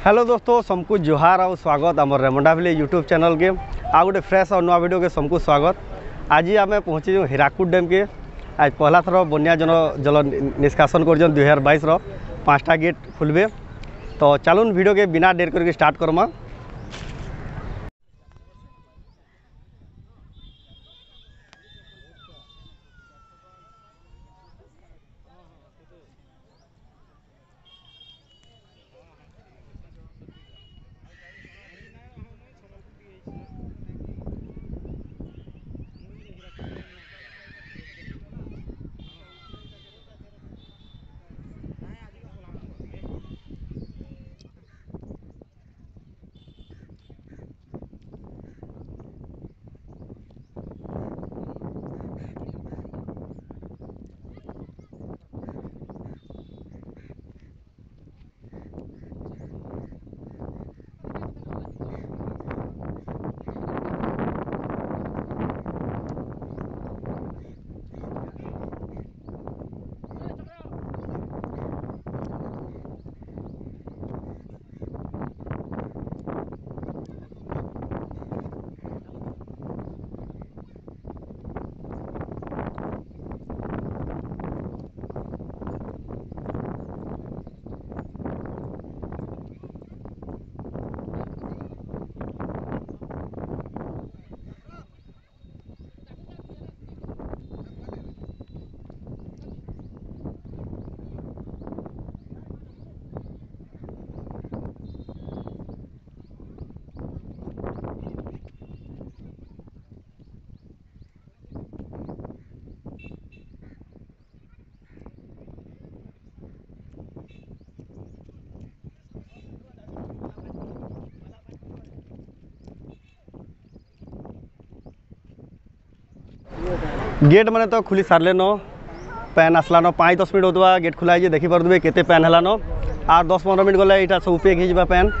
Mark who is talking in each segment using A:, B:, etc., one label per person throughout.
A: Hello दोस्तों, सबको जोहार और स्वागत आम रेमुंडा भैली यूट्यूब चैनल के आ गोटे फ्रेश और नुआ वीडियो के सबको स्वागत। आज आम पहुँची हीराकुद डैम के आज पहला थर बन्या जल निष्कासन कर 2022 5टा गेट खुलबे। तो चलून वीडियो के बिना देर करके स्टार्ट करमा। गेट मैंने तो खुली सारे न पैन आसलान 5-10 मिनट होता गेट खुला है देखी पारे केते पैन है और 10-15 मिनट गले यहाँ सब पेक हो पैन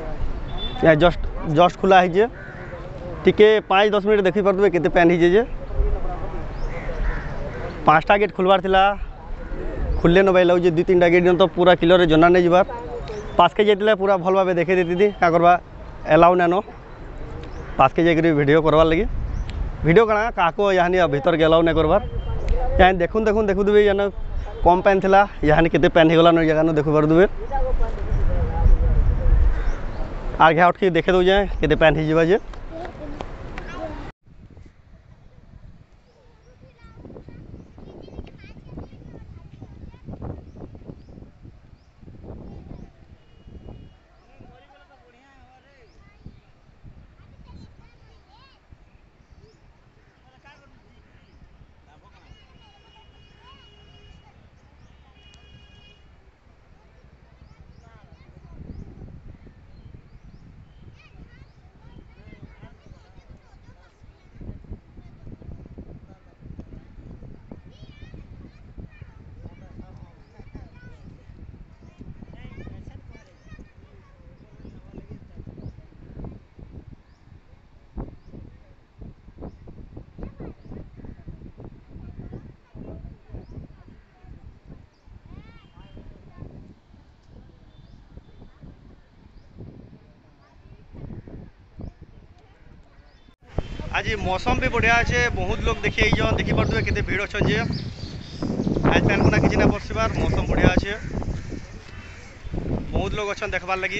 A: जस्ट खुला है टिके 5-10 मिनट देखी पारे केते पैन है 5टा गेट खुलबार थिला खुले न भाई लगे 2-3टा गेट तो पूरा क्लियर जना नहीं जबार पास के जाइए पूरा भल भाव देखे देती क्या करवा एलाउ नान पास के जाकर वीडियो करवार लगी वीडियो कଣା काको यहाँ भीतर के अलाउ नहीं करवार यहाँ देखुन देखुन देखु देवे यहाँ कम पैन थिला यहाँ केते पैन हो गला जगह देखु पार देवे आगे उठ के देखे दो जाए केते पैन हो जे आज मौसम भी बढ़िया अच्छे बहुत लोग देखिए देखी पारे केते भीड़ अच्छे जे आज पैन कोना किसी ना बसबार मौसम बढ़िया अच्छे बहुत लोग अच्छा देखबार लगी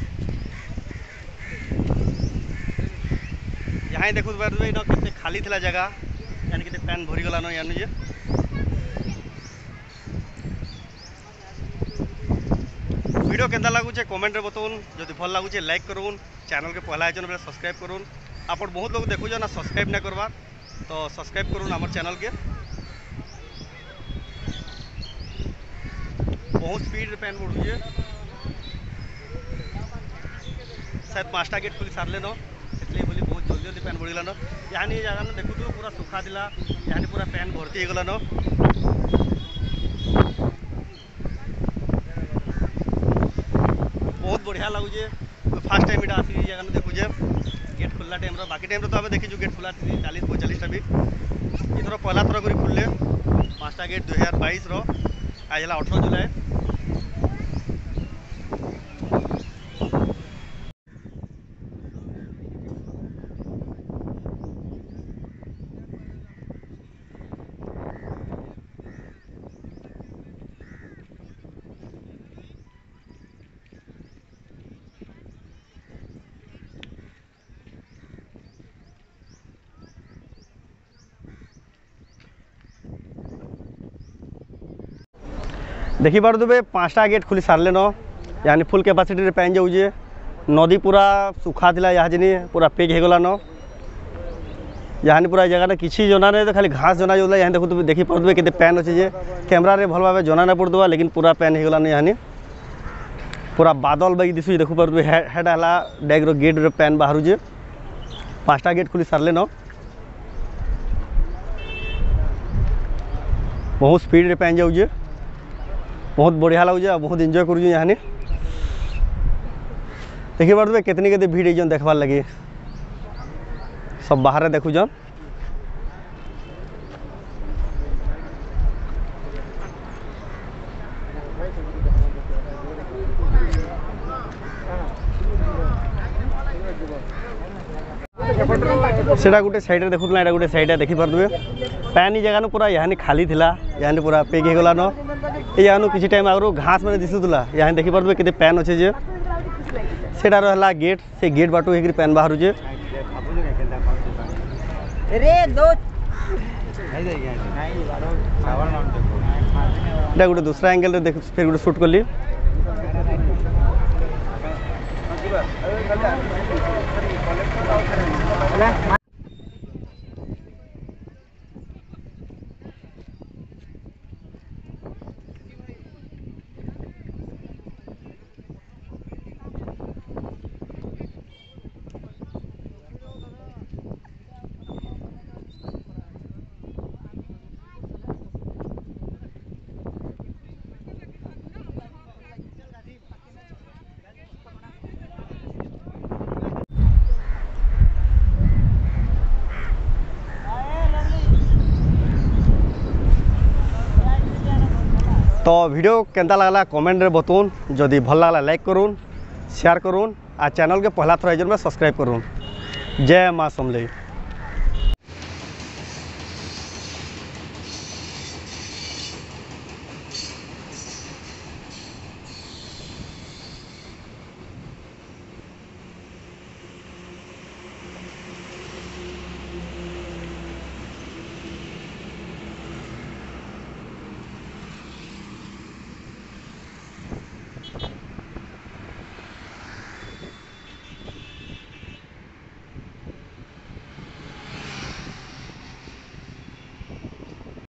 A: यहाँ देखु पारे केते खाली थिला जगह यानी केते पैन भरी गलान यानी जे वीडियो केंदा लागुचे कमेंट रे बताउन जदि भल लागुचे लाइक करूँ चैनल के पहला आइजन बेले सब्सक्राइब करूँ आप बहुत लोग देखु ना सब्सक्राइब नहीं करवा तो सब्सक्राइब करूँ आम चैनल के बहुत स्पीड पैन बढ़ुए शायद 5टा गेट खुली सारे न इसलिए बोली बहुत जल्दी जल्दी पैन बढ़ीगलान यहाँ जगह न देखु पूरा सुखा दिला यहाँ पूरा पैन भर्ती हो गलान बहुत बढ़िया लगुचे फास्ट टाइम यहाँ आसी जगह देखुचे गेट खुला टाइम बाकी टाइम तो आम देखी गेट खुला 40-45टा भी इधर पहला थर कर खुले 5टा गेट 2022 आज है 18 जुलाई। देखी पारे 5टा गेट खुली सारे न यानी फुल कैपेसिटी पैन जाऊे नदी पूरा सुखा था यहाँ जिनी पूरा पेक होगलान यहाँ पूरा जगह किसी जना नहीं तो खाली घास जना जाऊला यहाँ देखो देखी पारे के पैन अच्छे जे कैमेरा रे भल भाव जना ना पड़ता लेकिन पूरा पैन होगलान यहाँ पूरा बादल बाई दिशु देखो पारे हेड है डेग गेट रे पैन बाहर 5टा गेट खुली सारे न बहुत स्पीड रे पैन जाऊे बहुत बढ़िया लगे बहुत एंजॉय करूँ यहाँ देखी पारे कितनी केते भीड़ है देखबार लगे सब बाहर देखुन सेटा गोटे साइड देखुला एटा गोटे साइड देखी पारे पैन जगह पूरा यहाँ खाली थिला यहाँ पूरा पेक होगलान यहाँ किसी टाइम आगु घास मैंने दिशुला यहाँ देखी पारे के पैन अच्छे जे सेटार है गेट से गेट बाटू हो पैन बाहर गोटे दूसरा एंगल देख फिर गोटे शूट कली तो वीडियो केंता लगला कमेंट रे बताऊन जदि भल लगला लाइक करूँ शेयर करूँ आ चैनल के पहला थोड़ा में सब्सक्राइब करूँ। जय माँ समलेई।